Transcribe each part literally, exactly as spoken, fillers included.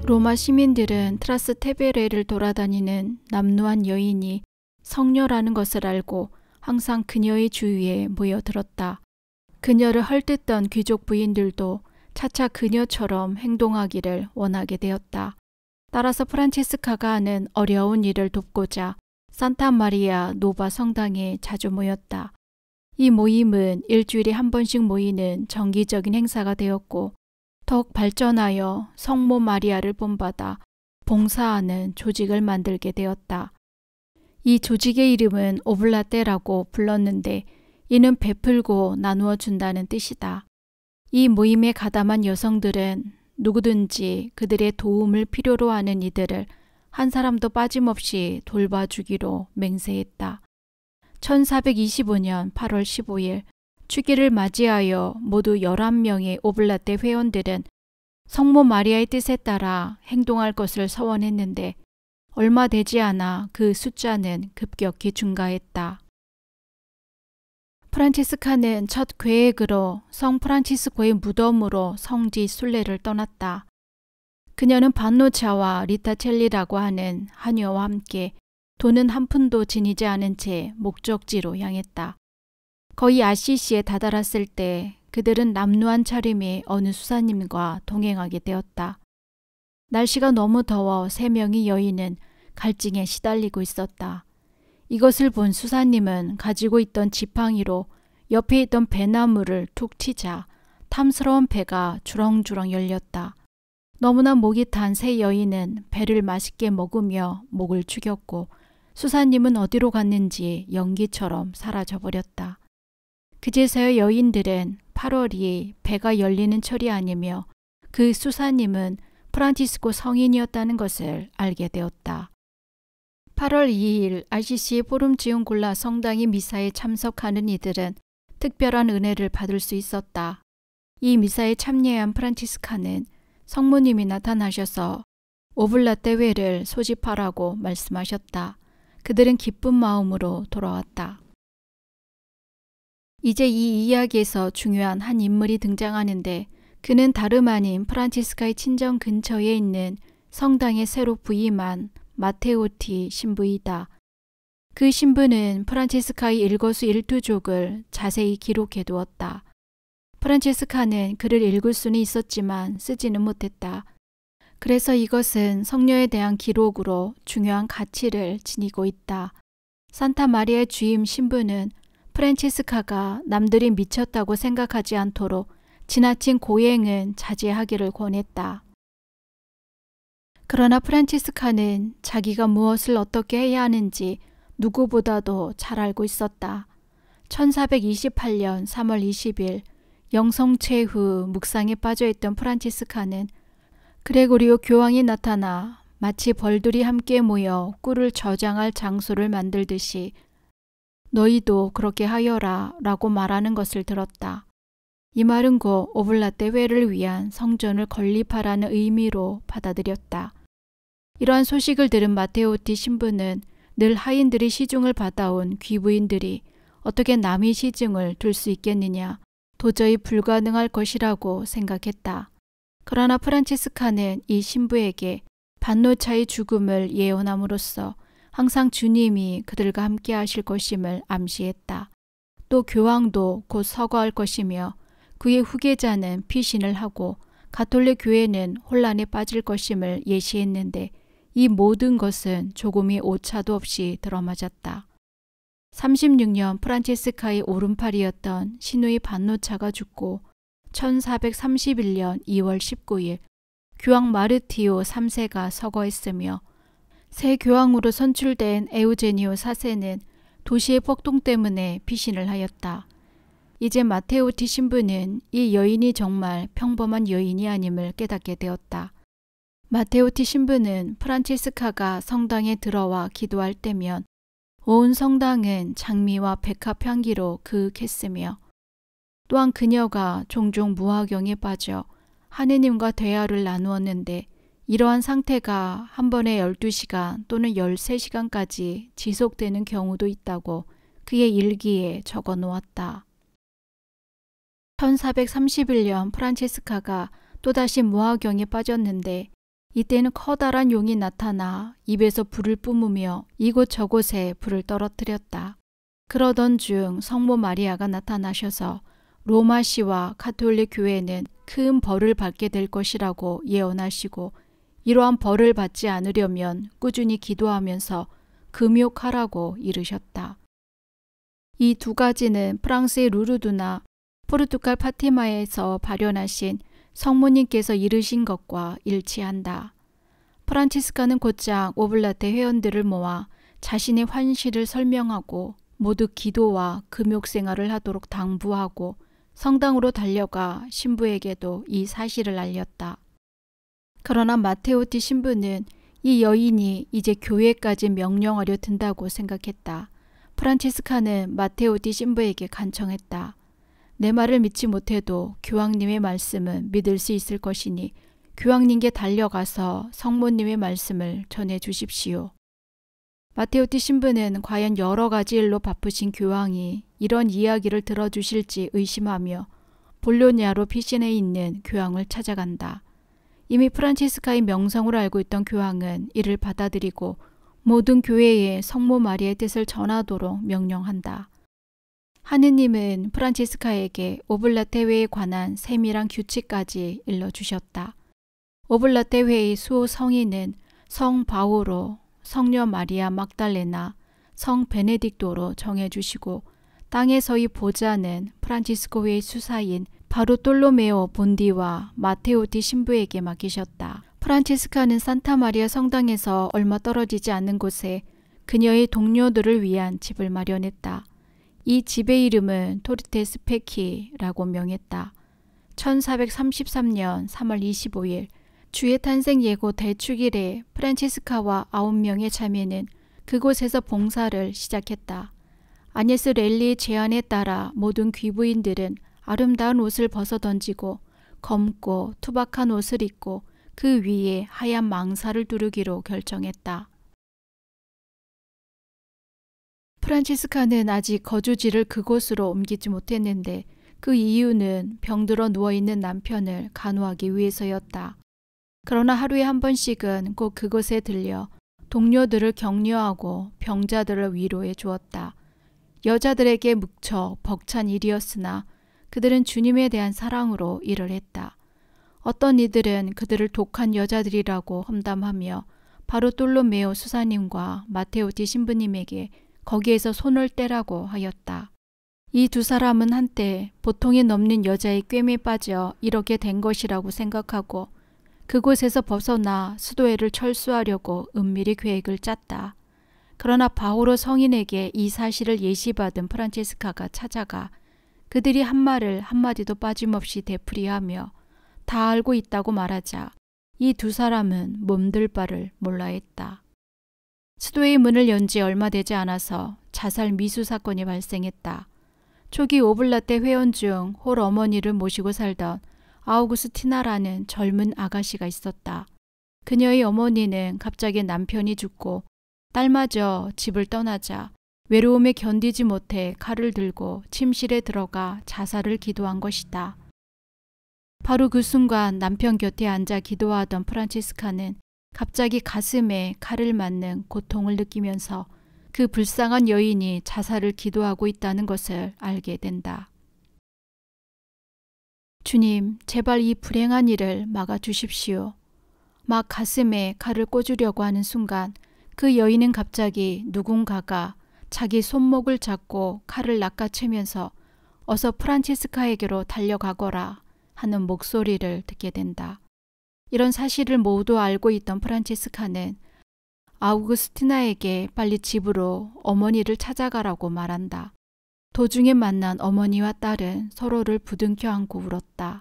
로마 시민들은 트라스테베레를 돌아다니는 남루한 여인이 성녀라는 것을 알고 항상 그녀의 주위에 모여들었다. 그녀를 헐뜯던 귀족 부인들도 차차 그녀처럼 행동하기를 원하게 되었다. 따라서 프란체스카가 하는 어려운 일을 돕고자 산타 마리아 노바 성당에 자주 모였다. 이 모임은 일주일에 한 번씩 모이는 정기적인 행사가 되었고 더욱 발전하여 성모 마리아를 본받아 봉사하는 조직을 만들게 되었다. 이 조직의 이름은 오블라테라고 불렀는데 이는 베풀고 나누어 준다는 뜻이다. 이 모임에 가담한 여성들은 누구든지 그들의 도움을 필요로 하는 이들을 한 사람도 빠짐없이 돌봐주기로 맹세했다. 천사백이십오 년 팔월 십오일 축일을 맞이하여 모두 열한 명의 오블라테 회원들은 성모 마리아의 뜻에 따라 행동할 것을 서원했는데 얼마 되지 않아 그 숫자는 급격히 증가했다. 프란체스카는 첫 계획으로 성 프란치스코의 무덤으로 성지 순례를 떠났다. 그녀는 반노차와 리타첼리라고 하는 하녀와 함께 돈은 한 푼도 지니지 않은 채 목적지로 향했다. 거의 아시시에 다다랐을 때 그들은 남루한 차림의 어느 수사님과 동행하게 되었다. 날씨가 너무 더워 세 명의 여인은 갈증에 시달리고 있었다. 이것을 본 수사님은 가지고 있던 지팡이로 옆에 있던 배나무를 툭 치자 탐스러운 배가 주렁주렁 열렸다. 너무나 목이 탄 세 여인은 배를 맛있게 먹으며 목을 죽였고 수사님은 어디로 갔는지 연기처럼 사라져버렸다. 그제서야 여인들은 팔월이 배가 열리는 철이 아니며 그 수사님은 프란치스코 성인이었다는 것을 알게 되었다. 팔월 이일 아시시의 포름지온골라 성당의 미사에 참석하는 이들은 특별한 은혜를 받을 수 있었다. 이 미사에 참여한 프란치스카는 성모님이 나타나셔서 오블라테 회를 소집하라고 말씀하셨다. 그들은 기쁜 마음으로 돌아왔다. 이제 이 이야기에서 중요한 한 인물이 등장하는데 그는 다름 아닌 프란치스카의 친정 근처에 있는 성당에 새로 부임한 마테오티 신부이다. 그 신부는 프란체스카의 일거수일투족을 자세히 기록해 두었다. 프란체스카는 글을 읽을 수는 있었지만 쓰지는 못했다. 그래서 이것은 성녀에 대한 기록으로 중요한 가치를 지니고 있다. 산타 마리아의 주임 신부는 프란체스카가 남들이 미쳤다고 생각하지 않도록 지나친 고행은 자제하기를 권했다. 그러나 프란체스카는 자기가 무엇을 어떻게 해야 하는지 누구보다도 잘 알고 있었다. 천사백이십팔 년 삼월 이십일 영성체 후 묵상에 빠져있던 프란체스카는 그레고리오 교황이 나타나 마치 벌들이 함께 모여 꿀을 저장할 장소를 만들듯이 너희도 그렇게 하여라 라고 말하는 것을 들었다. 이 말은 곧 오블라테 회를 위한 성전을 건립하라는 의미로 받아들였다. 이러한 소식을 들은 마테오티 신부는 늘 하인들의 시중을 받아온 귀부인들이 어떻게 남의 시중을 둘 수 있겠느냐, 도저히 불가능할 것이라고 생각했다. 그러나 프란체스카는 이 신부에게 반노차의 죽음을 예언함으로써 항상 주님이 그들과 함께 하실 것임을 암시했다. 또 교황도 곧 서거할 것이며 그의 후계자는 피신을 하고 가톨릭 교회는 혼란에 빠질 것임을 예시했는데 이 모든 것은 조금의 오차도 없이 들어맞았다. 삼십육 년 프란체스카의 오른팔이었던 신우이 반노차가 죽고 천사백삼십일 년 이월 십구일 교황 마르티오 삼 세가 서거했으며 새 교황으로 선출된 에우제니오 사 세는 도시의 폭동 때문에 피신을 하였다. 이제 마테오티 신부는 이 여인이 정말 평범한 여인이 아님을 깨닫게 되었다. 마테오티 신부는 프란체스카가 성당에 들어와 기도할 때면 온 성당은 장미와 백합 향기로 그윽했으며 또한 그녀가 종종 무화경에 빠져 하느님과 대화를 나누었는데 이러한 상태가 한 번에 열두 시간 또는 열세 시간까지 지속되는 경우도 있다고 그의 일기에 적어 놓았다. 천사백삼십일 년 프란체스카가 또다시 무화경에 빠졌는데 이때는 커다란 용이 나타나 입에서 불을 뿜으며 이곳저곳에 불을 떨어뜨렸다. 그러던 중 성모 마리아가 나타나셔서 로마시와 가톨릭 교회는 큰 벌을 받게 될 것이라고 예언하시고 이러한 벌을 받지 않으려면 꾸준히 기도하면서 금욕하라고 이르셨다. 이 두 가지는 프랑스의 루르드나 포르투갈 파티마에서 발현하신 성모님께서 이르신 것과 일치한다. 프란치스카는 곧장 오블라테 회원들을 모아 자신의 환시를 설명하고 모두 기도와 금욕 생활을 하도록 당부하고 성당으로 달려가 신부에게도 이 사실을 알렸다. 그러나 마테오티 신부는 이 여인이 이제 교회까지 명령하려 든다고 생각했다. 프란치스카는 마테오티 신부에게 간청했다. 내 말을 믿지 못해도 교황님의 말씀은 믿을 수 있을 것이니 교황님께 달려가서 성모님의 말씀을 전해 주십시오. 마테오티 신부는 과연 여러 가지 일로 바쁘신 교황이 이런 이야기를 들어주실지 의심하며 볼로냐로 피신해 있는 교황을 찾아간다. 이미 프란치스카의 명성을 알고 있던 교황은 이를 받아들이고 모든 교회에 성모 마리아의 뜻을 전하도록 명령한다. 하느님은 프란치스카에게 오블라테 회에 관한 세밀한 규칙까지 일러주셨다. 오블라테 회의 수호 성인은 성 바오로, 성녀 마리아 막달레나, 성 베네딕토로 정해주시고 땅에서의 보좌는 프란치스코 회의 수사인 바르톨로메오 본디와 마테오티 신부에게 맡기셨다. 프란치스카는 산타 마리아 성당에서 얼마 떨어지지 않는 곳에 그녀의 동료들을 위한 집을 마련했다. 이 집의 이름은 토르테 스페키라고 명했다. 천사백삼십삼 년 삼월 이십오일 주의 탄생 예고 대축일에 프란치스카와 아홉 명의 자매는 그곳에서 봉사를 시작했다. 아녟스 랠리의 제안에 따라 모든 귀부인들은 아름다운 옷을 벗어던지고 검고 투박한 옷을 입고 그 위에 하얀 망사를 두르기로 결정했다. 프란치스카는 아직 거주지를 그곳으로 옮기지 못했는데 그 이유는 병들어 누워있는 남편을 간호하기 위해서였다. 그러나 하루에 한 번씩은 꼭 그곳에 들려 동료들을 격려하고 병자들을 위로해 주었다. 여자들에게 묵적 벅찬 일이었으나 그들은 주님에 대한 사랑으로 일을 했다. 어떤 이들은 그들을 독한 여자들이라고 험담하며 바르톨로메오 수사님과 마테오티 신부님에게 거기에서 손을 떼라고 하였다. 이 두 사람은 한때 보통이 넘는 여자의 꿰매에 빠져 이렇게 된 것이라고 생각하고 그곳에서 벗어나 수도회를 철수하려고 은밀히 계획을 짰다. 그러나 바오로 성인에게 이 사실을 예시받은 프란체스카가 찾아가 그들이 한 말을 한마디도 빠짐없이 되풀이하며 다 알고 있다고 말하자 이 두 사람은 몸들 바를 몰라 했다. 수도의 문을 연 지 얼마 되지 않아서 자살 미수 사건이 발생했다. 초기 오블라테 회원 중 홀 어머니를 모시고 살던 아우구스티나라는 젊은 아가씨가 있었다. 그녀의 어머니는 갑자기 남편이 죽고 딸마저 집을 떠나자 외로움에 견디지 못해 칼을 들고 침실에 들어가 자살을 기도한 것이다. 바로 그 순간 남편 곁에 앉아 기도하던 프란치스카는 갑자기 가슴에 칼을 맞는 고통을 느끼면서 그 불쌍한 여인이 자살을 기도하고 있다는 것을 알게 된다. 주님, 제발 이 불행한 일을 막아주십시오. 막 가슴에 칼을 꽂으려고 하는 순간 그 여인은 갑자기 누군가가 자기 손목을 잡고 칼을 낚아채면서 어서 프란치스카에게로 달려가거라 하는 목소리를 듣게 된다. 이런 사실을 모두 알고 있던 프란치스카는 아우구스티나에게 빨리 집으로 어머니를 찾아가라고 말한다. 도중에 만난 어머니와 딸은 서로를 부둥켜 안고 울었다.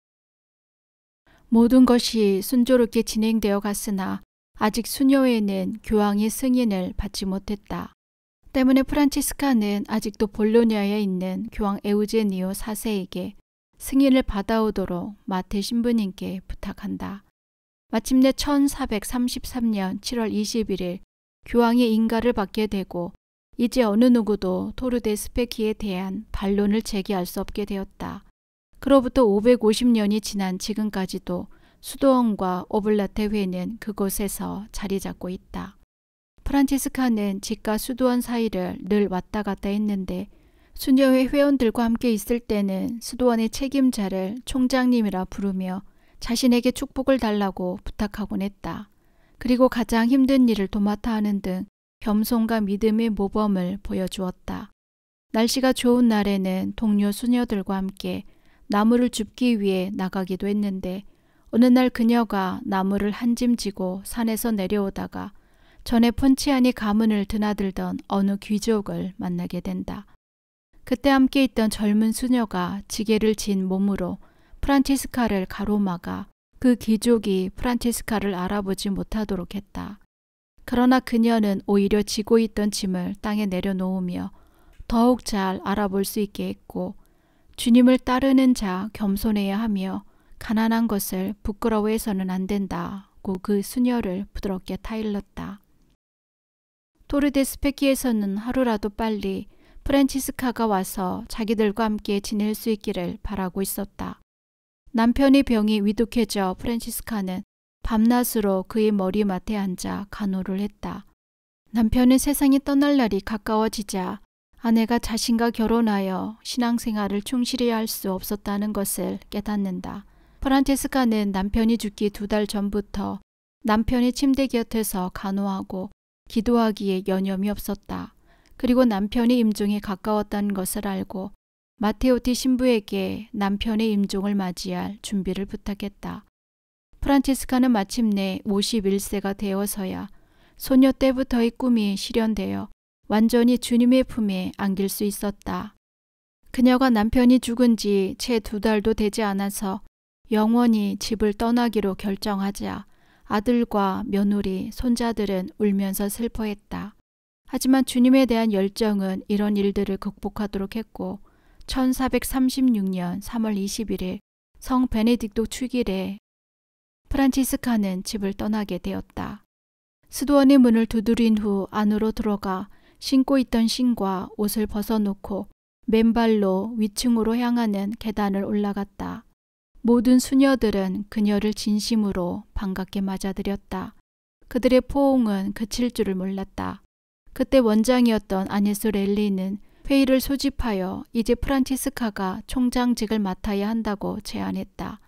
모든 것이 순조롭게 진행되어 갔으나 아직 수녀회는 교황의 승인을 받지 못했다. 때문에 프란치스카는 아직도 볼로냐에 있는 교황 에우제니오 사 세에게 승인을 받아오도록 마테 신부님께 부탁한다. 마침내 천사백삼십삼 년 칠월 이십일일 교황이 인가를 받게 되고 이제 어느 누구도 토르데 스페키에 대한 반론을 제기할 수 없게 되었다. 그로부터 오백오십 년이 지난 지금까지도 수도원과 오블라테 회는 그곳에서 자리 잡고 있다. 프란치스카는 집과 수도원 사이를 늘 왔다 갔다 했는데 수녀회 회원들과 함께 있을 때는 수도원의 책임자를 총장님이라 부르며 자신에게 축복을 달라고 부탁하곤 했다. 그리고 가장 힘든 일을 도맡아 하는 등 겸손과 믿음의 모범을 보여주었다. 날씨가 좋은 날에는 동료 수녀들과 함께 나무를 줍기 위해 나가기도 했는데 어느 날 그녀가 나무를 한 짐 지고 산에서 내려오다가 전에 폰치아니 가문을 드나들던 어느 귀족을 만나게 된다. 그때 함께 있던 젊은 수녀가 지게를 진 몸으로 프란치스카를 가로막아 그 귀족이 프란치스카를 알아보지 못하도록 했다. 그러나 그녀는 오히려 지고 있던 짐을 땅에 내려놓으며 더욱 잘 알아볼 수 있게 했고 주님을 따르는 자 겸손해야 하며 가난한 것을 부끄러워해서는 안 된다고 그 수녀를 부드럽게 타일렀다. 토르데스페키에서는 하루라도 빨리 프란치스카가 와서 자기들과 함께 지낼 수 있기를 바라고 있었다. 남편의 병이 위독해져 프란치스카는 밤낮으로 그의 머리맡에 앉아 간호를 했다. 남편은 세상이 떠날 날이 가까워지자 아내가 자신과 결혼하여 신앙생활을 충실히 할 수 없었다는 것을 깨닫는다. 프란체스카는 남편이 죽기 두 달 전부터 남편의 침대 곁에서 간호하고 기도하기에 여념이 없었다. 그리고 남편의 임종이 가까웠다는 것을 알고 마테오티 신부에게 남편의 임종을 맞이할 준비를 부탁했다. 프란체스카는 마침내 오십일 세가 되어서야 소녀 때부터의 꿈이 실현되어 완전히 주님의 품에 안길 수 있었다. 그녀가 남편이 죽은 지 채 두 달도 되지 않아서 영원히 집을 떠나기로 결정하자 아들과 며느리, 손자들은 울면서 슬퍼했다. 하지만 주님에 대한 열정은 이런 일들을 극복하도록 했고 천사백삼십육 년 삼월 이십일일 성 베네딕토 축일에 프란치스카는 집을 떠나게 되었다. 수도원의 문을 두드린 후 안으로 들어가 신고 있던 신과 옷을 벗어놓고 맨발로 위층으로 향하는 계단을 올라갔다. 모든 수녀들은 그녀를 진심으로 반갑게 맞아들였다. 그들의 포옹은 그칠 줄을 몰랐다. 그때 원장이었던 아네스 렐리는 회의를 소집하여 이제 프란치스카가 총장직을 맡아야 한다고 제안했다.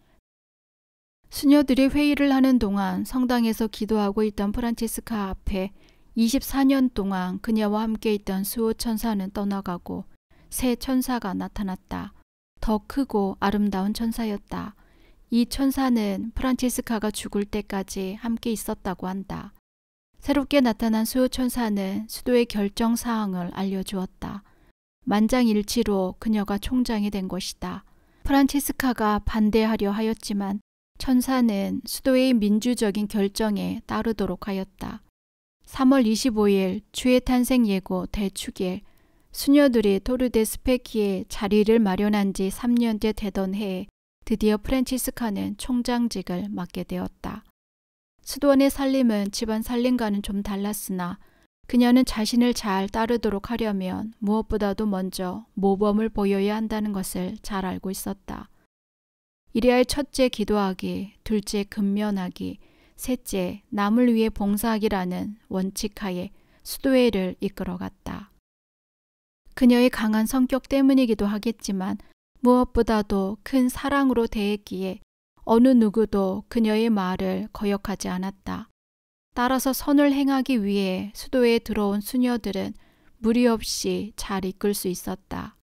수녀들이 회의를 하는 동안 성당에서 기도하고 있던 프란치스카 앞에 이십사 년 동안 그녀와 함께 있던 수호천사는 떠나가고 새 천사가 나타났다. 더 크고 아름다운 천사였다. 이 천사는 프란치스카가 죽을 때까지 함께 있었다고 한다. 새롭게 나타난 수호천사는 수도의 결정사항을 알려주었다. 만장일치로 그녀가 총장이 된 것이다. 프란치스카가 반대하려 하였지만 천사는 수도의 민주적인 결정에 따르도록 하였다. 삼월 이십오일 주의 탄생 예고 대축일, 수녀들이 토르데스페키에 자리를 마련한 지 삼 년째 되던 해에 드디어 프란치스카는 총장직을 맡게 되었다. 수도원의 살림은 집안 살림과는 좀 달랐으나 그녀는 자신을 잘 따르도록 하려면 무엇보다도 먼저 모범을 보여야 한다는 것을 잘 알고 있었다. 이래야 첫째 기도하기, 둘째 근면하기, 셋째 남을 위해 봉사하기라는 원칙하에 수도회를 이끌어갔다. 그녀의 강한 성격 때문이기도 하겠지만 무엇보다도 큰 사랑으로 대했기에 어느 누구도 그녀의 말을 거역하지 않았다. 따라서 선을 행하기 위해 수도에 들어온 수녀들은 무리 없이 잘 이끌 수 있었다.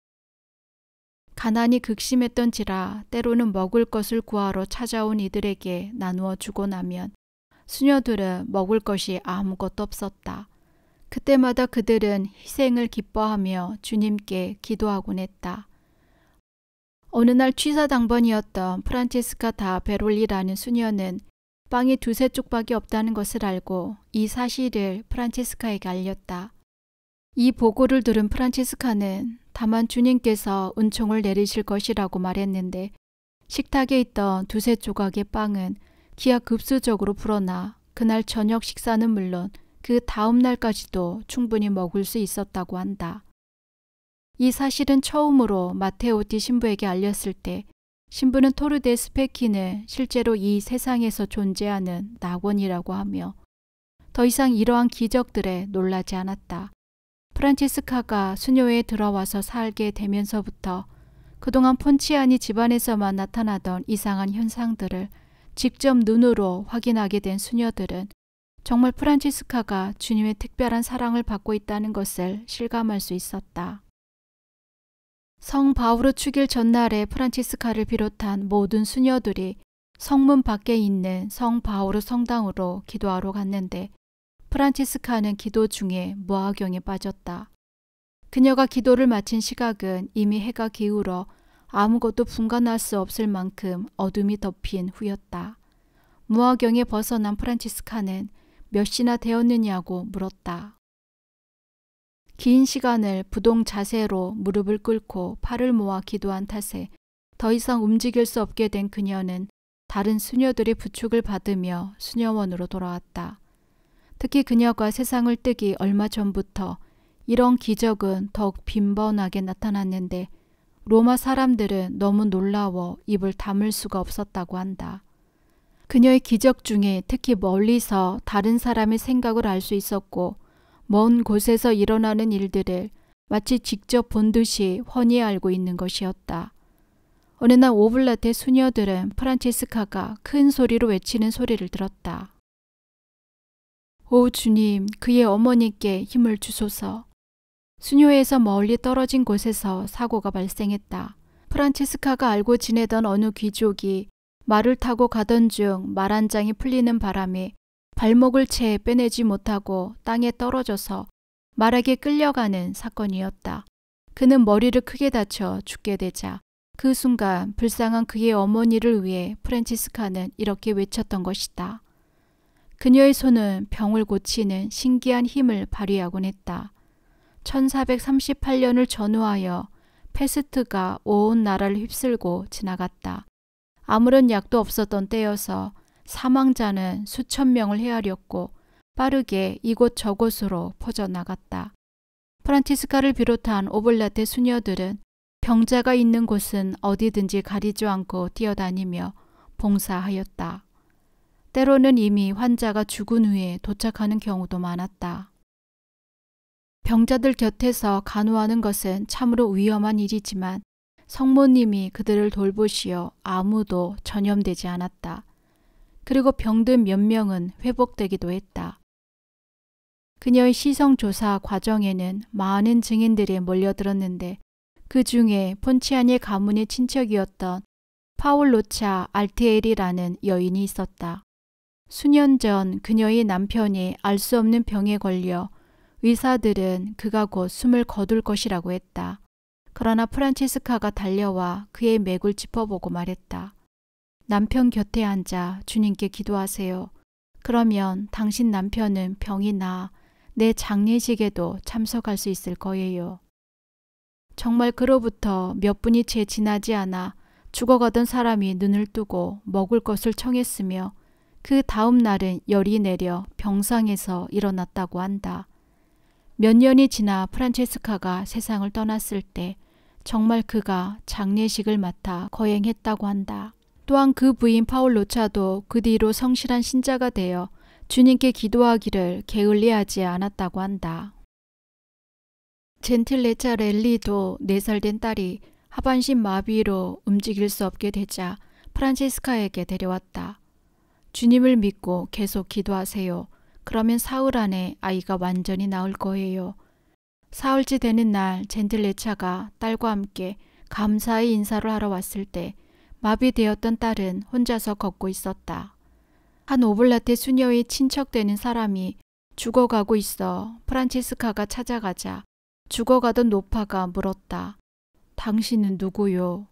가난이 극심했던지라 때로는 먹을 것을 구하러 찾아온 이들에게 나누어 주고 나면 수녀들은 먹을 것이 아무것도 없었다. 그때마다 그들은 희생을 기뻐하며 주님께 기도하곤 했다. 어느 날 취사당번이었던 프란체스카 다 베롤리라는 수녀는 빵이 두세 쪽밖에 없다는 것을 알고 이 사실을 프란체스카에게 알렸다. 이 보고를 들은 프란체스카는 다만 주님께서 은총을 내리실 것이라고 말했는데 식탁에 있던 두세 조각의 빵은 기하급수적으로 불어나 그날 저녁 식사는 물론 그 다음 날까지도 충분히 먹을 수 있었다고 한다. 이 사실은 처음으로 마테오티 신부에게 알렸을 때 신부는 토르 데 스페키는 실제로 이 세상에서 존재하는 낙원이라고 하며 더 이상 이러한 기적들에 놀라지 않았다. 프란치스카가 수녀회에 들어와서 살게 되면서부터 그동안 폰치아니 집안에서만 나타나던 이상한 현상들을 직접 눈으로 확인하게 된 수녀들은 정말 프란치스카가 주님의 특별한 사랑을 받고 있다는 것을 실감할 수 있었다. 성 바오로 축일 전날에 프란치스카를 비롯한 모든 수녀들이 성문 밖에 있는 성 바오로 성당으로 기도하러 갔는데 프란치스카는 기도 중에 무화경에 빠졌다. 그녀가 기도를 마친 시각은 이미 해가 기울어 아무것도 분간할 수 없을 만큼 어둠이 덮인 후였다. 무화경에 벗어난 프란치스카는 몇 시나 되었느냐고 물었다. 긴 시간을 부동 자세로 무릎을 꿇고 팔을 모아 기도한 탓에 더 이상 움직일 수 없게 된 그녀는 다른 수녀들의 부축을 받으며 수녀원으로 돌아왔다. 특히 그녀가 세상을 뜨기 얼마 전부터 이런 기적은 더욱 빈번하게 나타났는데 로마 사람들은 너무 놀라워 입을 다물 수가 없었다고 한다. 그녀의 기적 중에 특히 멀리서 다른 사람의 생각을 알 수 있었고 먼 곳에서 일어나는 일들을 마치 직접 본 듯이 훤히 알고 있는 것이었다. 어느 날 오블라테 수녀들은 프란치스카가 큰 소리로 외치는 소리를 들었다. 오 주님, 그의 어머니께 힘을 주소서. 수녀회에서 멀리 떨어진 곳에서 사고가 발생했다. 프란치스카가 알고 지내던 어느 귀족이 말을 타고 가던 중 말 한 장이 풀리는 바람에 발목을 채 빼내지 못하고 땅에 떨어져서 말에게 끌려가는 사건이었다. 그는 머리를 크게 다쳐 죽게 되자 그 순간 불쌍한 그의 어머니를 위해 프란치스카는 이렇게 외쳤던 것이다. 그녀의 손은 병을 고치는 신기한 힘을 발휘하곤 했다. 천사백삼십팔 년을 전후하여 페스트가 온 나라를 휩쓸고 지나갔다. 아무런 약도 없었던 때여서 사망자는 수천 명을 헤아렸고 빠르게 이곳 저곳으로 퍼져나갔다. 프란치스카를 비롯한 오블라테 수녀들은 병자가 있는 곳은 어디든지 가리지 않고 뛰어다니며 봉사하였다. 때로는 이미 환자가 죽은 후에 도착하는 경우도 많았다. 병자들 곁에서 간호하는 것은 참으로 위험한 일이지만 성모님이 그들을 돌보시어 아무도 전염되지 않았다. 그리고 병든 몇 명은 회복되기도 했다. 그녀의 시성조사 과정에는 많은 증인들이 몰려들었는데 그 중에 폰치아니 가문의 친척이었던 파올로차 알티엘이라는 여인이 있었다. 수년 전 그녀의 남편이 알 수 없는 병에 걸려 의사들은 그가 곧 숨을 거둘 것이라고 했다. 그러나 프란치스카가 달려와 그의 맥을 짚어보고 말했다. 남편 곁에 앉아 주님께 기도하세요. 그러면 당신 남편은 병이 나아 내 장례식에도 참석할 수 있을 거예요. 정말 그로부터 몇 분이 채 지나지 않아 죽어가던 사람이 눈을 뜨고 먹을 것을 청했으며 그 다음 날은 열이 내려 병상에서 일어났다고 한다. 몇 년이 지나 프란체스카가 세상을 떠났을 때 정말 그가 장례식을 맡아 거행했다고 한다. 또한 그 부인 파올로차도 그 뒤로 성실한 신자가 되어 주님께 기도하기를 게을리하지 않았다고 한다. 젠틸레차 렐리도 네 살 된 딸이 하반신 마비로 움직일 수 없게 되자 프란체스카에게 데려왔다. 주님을 믿고 계속 기도하세요. 그러면 사흘 안에 아이가 완전히 나을 거예요. 사흘째 되는 날 젠틸레차가 딸과 함께 감사의 인사를 하러 왔을 때 마비되었던 딸은 혼자서 걷고 있었다. 한 오블라테 수녀의 친척되는 사람이 죽어가고 있어 프란체스카가 찾아가자 죽어가던 노파가 물었다. 당신은 누구요?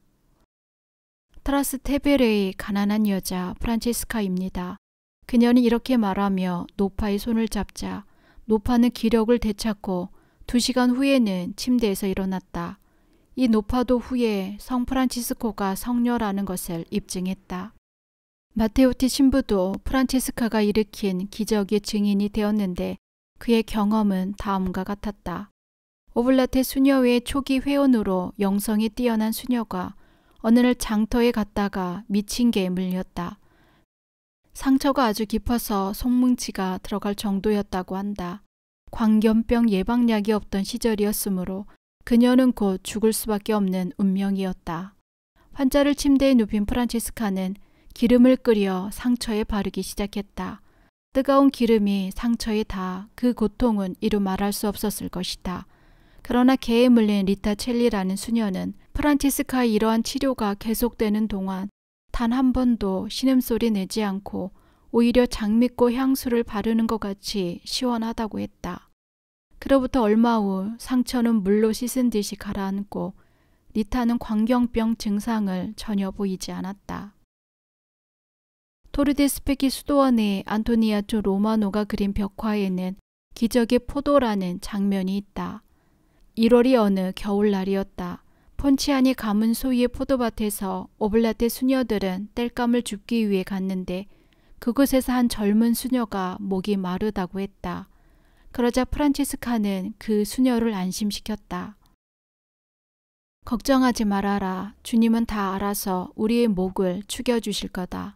트라스테베레의 가난한 여자 프란체스카입니다. 그녀는 이렇게 말하며 노파의 손을 잡자 노파는 기력을 되찾고 두 시간 후에는 침대에서 일어났다. 이 노파도 후에 성 프란치스코가 성녀라는 것을 입증했다. 마테오티 신부도 프란체스카가 일으킨 기적의 증인이 되었는데 그의 경험은 다음과 같았다. 오블라테 수녀회의 초기 회원으로 영성이 뛰어난 수녀가 어느 날 장터에 갔다가 미친 개에 물렸다. 상처가 아주 깊어서 송뭉치가 들어갈 정도였다고 한다. 광견병 예방약이 없던 시절이었으므로 그녀는 곧 죽을 수밖에 없는 운명이었다. 환자를 침대에 눕힌 프란체스카는 기름을 끓여 상처에 바르기 시작했다. 뜨거운 기름이 상처에 닿아 그 고통은 이루 말할 수 없었을 것이다. 그러나 개에 물린 리타 첼리라는 수녀는 프란체스카의 이러한 치료가 계속되는 동안 단 한 번도 신음소리 내지 않고 오히려 장미꽃 향수를 바르는 것 같이 시원하다고 했다. 그로부터 얼마 후 상처는 물로 씻은 듯이 가라앉고 리타는 광견병 증상을 전혀 보이지 않았다. 토르데스페키 수도원의 안토니아조 로마노가 그린 벽화에는 기적의 포도라는 장면이 있다. 일월이 어느 겨울날이었다. 폰치아니 가문 소유의 포도밭에서 오블라테 수녀들은 땔감을 줍기 위해 갔는데 그곳에서 한 젊은 수녀가 목이 마르다고 했다. 그러자 프란체스카는 그 수녀를 안심시켰다. 걱정하지 말아라. 주님은 다 알아서 우리의 목을 축여주실 거다.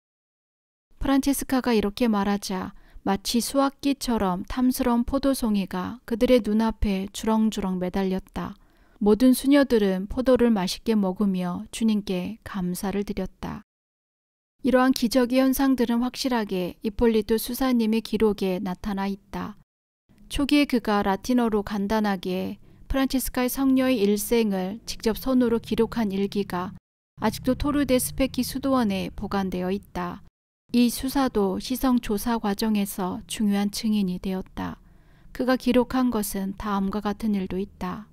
프란체스카가 이렇게 말하자 마치 수확기처럼 탐스러운 포도송이가 그들의 눈앞에 주렁주렁 매달렸다. 모든 수녀들은 포도를 맛있게 먹으며 주님께 감사를 드렸다. 이러한 기적의 현상들은 확실하게 이폴리토 수사님의 기록에 나타나 있다. 초기에 그가 라틴어로 간단하게 프란체스카의 성녀의 일생을 직접 손으로 기록한 일기가 아직도 토르데스페키 수도원에 보관되어 있다. 이 수사도 시성 조사 과정에서 중요한 증인이 되었다. 그가 기록한 것은 다음과 같은 일도 있다.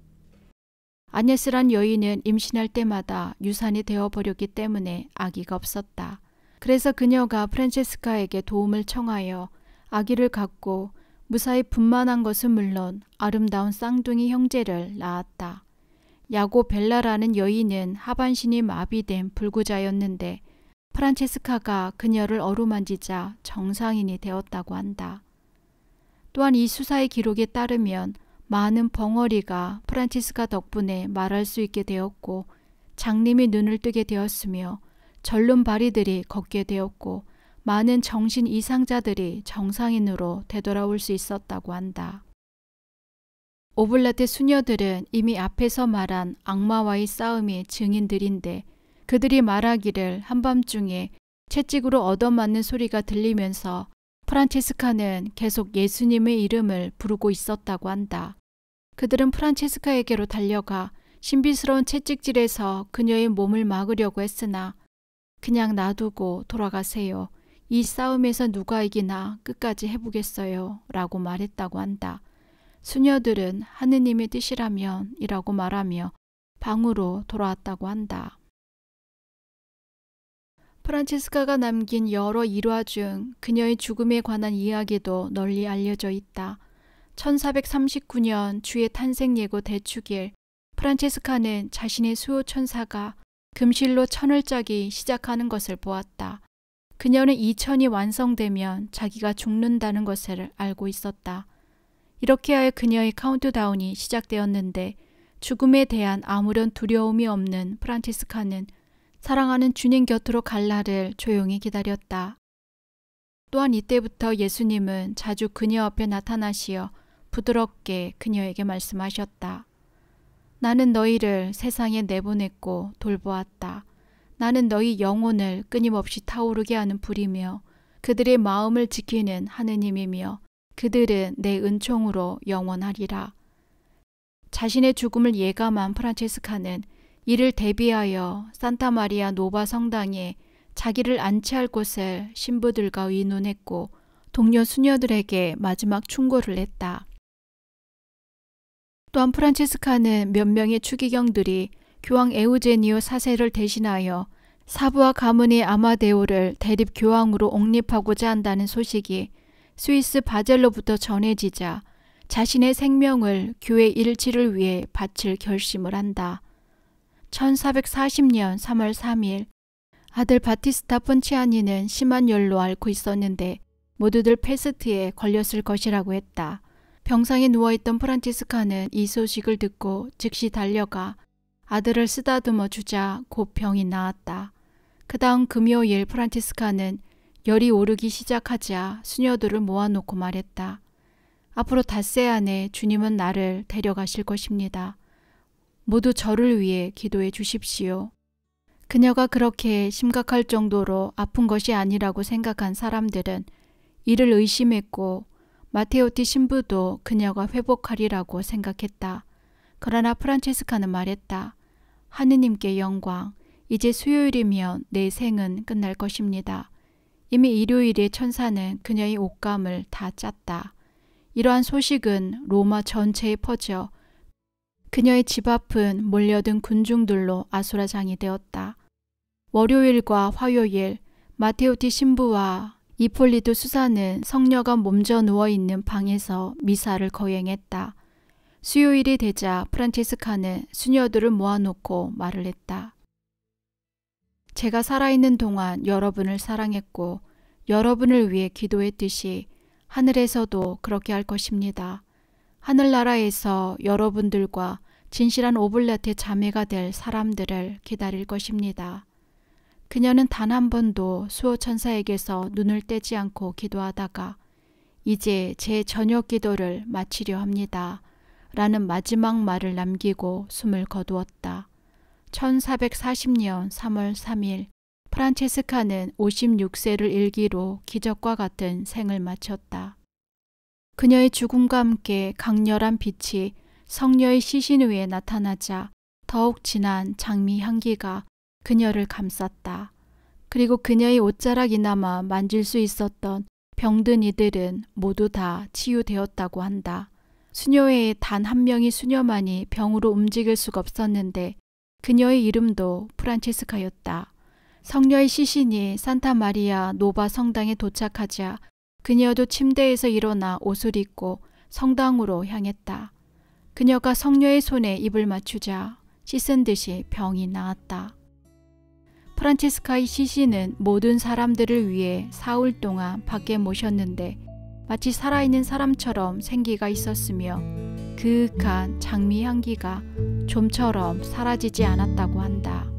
아녟스란 여인은 임신할 때마다 유산이 되어버렸기 때문에 아기가 없었다. 그래서 그녀가 프란체스카에게 도움을 청하여 아기를 갖고 무사히 분만한 것은 물론 아름다운 쌍둥이 형제를 낳았다. 야고 벨라라는 여인은 하반신이 마비된 불구자였는데 프란체스카가 그녀를 어루만지자 정상인이 되었다고 한다. 또한 이 수사의 기록에 따르면 많은 벙어리가 프란체스카 덕분에 말할 수 있게 되었고 장님이 눈을 뜨게 되었으며 절름 바리들이 걷게 되었고 많은 정신 이상자들이 정상인으로 되돌아올 수 있었다고 한다. 오블라테 수녀들은 이미 앞에서 말한 악마와의 싸움의 증인들인데 그들이 말하기를 한밤중에 채찍으로 얻어맞는 소리가 들리면서 프란체스카는 계속 예수님의 이름을 부르고 있었다고 한다. 그들은 프란체스카에게로 달려가 신비스러운 채찍질에서 그녀의 몸을 막으려고 했으나 그냥 놔두고 돌아가세요. 이 싸움에서 누가 이기나 끝까지 해보겠어요. 라고 말했다고 한다. 수녀들은 하느님의 뜻이라면 이라고 말하며 방으로 돌아왔다고 한다. 프란체스카가 남긴 여러 일화 중 그녀의 죽음에 관한 이야기도 널리 알려져 있다. 천사백삼십구 년 주의 탄생 예고 대축일 프란체스카는 자신의 수호 천사가 금실로 천을 짜기 시작하는 것을 보았다. 그녀는 이 천이 완성되면 자기가 죽는다는 것을 알고 있었다. 이렇게 하여 그녀의 카운트다운이 시작되었는데 죽음에 대한 아무런 두려움이 없는 프란체스카는 사랑하는 주님 곁으로 갈 날을 조용히 기다렸다. 또한 이때부터 예수님은 자주 그녀 앞에 나타나시어 부드럽게 그녀에게 말씀하셨다. 나는 너희를 세상에 내보냈고 돌보았다. 나는 너희 영혼을 끊임없이 타오르게 하는 불이며 그들의 마음을 지키는 하느님이며 그들은 내 은총으로 영원하리라. 자신의 죽음을 예감한 프란체스카는 이를 대비하여 산타마리아 노바 성당에 자기를 안치할 곳을 신부들과 의논했고 동료 수녀들에게 마지막 충고를 했다. 또한 프란체스카는 몇 명의 추기경들이 교황 에우제니오 사 세를 대신하여 사부와 가문의 아마데오를 대립 교황으로 옹립하고자 한다는 소식이 스위스 바젤로부터 전해지자 자신의 생명을 교회 일치를 위해 바칠 결심을 한다. 천사백사십 년 삼월 삼일 아들 바티스타 폰치아니는 심한 열로 앓고 있었는데 모두들 페스트에 걸렸을 것이라고 했다. 병상에 누워있던 프란체스카는 이 소식을 듣고 즉시 달려가 아들을 쓰다듬어 주자 곧 병이 나았다. 그 다음 금요일 프란치스카는 열이 오르기 시작하자 수녀들을 모아놓고 말했다. 앞으로 닷새 안에 주님은 나를 데려가실 것입니다. 모두 저를 위해 기도해 주십시오. 그녀가 그렇게 심각할 정도로 아픈 것이 아니라고 생각한 사람들은 이를 의심했고 마테오티 신부도 그녀가 회복하리라고 생각했다. 그러나 프란체스카는 말했다. 하느님께 영광, 이제 수요일이면 내 생은 끝날 것입니다. 이미 일요일에 천사는 그녀의 옷감을 다 짰다. 이러한 소식은 로마 전체에 퍼져 그녀의 집 앞은 몰려든 군중들로 아수라장이 되었다. 월요일과 화요일 마테오티 신부와 이폴리토 수사는 성녀가 몸져 누워있는 방에서 미사를 거행했다. 수요일이 되자 프란체스카는 수녀들을 모아놓고 말을 했다. 제가 살아있는 동안 여러분을 사랑했고 여러분을 위해 기도했듯이 하늘에서도 그렇게 할 것입니다. 하늘나라에서 여러분들과 진실한 오블라트의 자매가 될 사람들을 기다릴 것입니다. 그녀는 단 한 번도 수호천사에게서 눈을 떼지 않고 기도하다가 이제 제 저녁 기도를 마치려 합니다. 라는 마지막 말을 남기고 숨을 거두었다. 천사백사십 년 삼월 삼일 프란체스카는 오십육 세를 일기로 기적과 같은 생을 마쳤다. 그녀의 죽음과 함께 강렬한 빛이 성녀의 시신 위에 나타나자 더욱 진한 장미 향기가 그녀를 감쌌다. 그리고 그녀의 옷자락이나마 만질 수 있었던 병든 이들은 모두 다 치유되었다고 한다. 수녀 외에 단 한 명의 수녀만이 병으로 움직일 수가 없었는데 그녀의 이름도 프란체스카였다. 성녀의 시신이 산타 마리아 노바 성당에 도착하자 그녀도 침대에서 일어나 옷을 입고 성당으로 향했다. 그녀가 성녀의 손에 입을 맞추자 씻은 듯이 병이 나았다. 프란체스카의 시신은 모든 사람들을 위해 사흘 동안 밖에 모셨는데 마치 살아있는 사람처럼 생기가 있었으며 그윽한 장미 향기가 좀처럼 사라지지 않았다고 한다.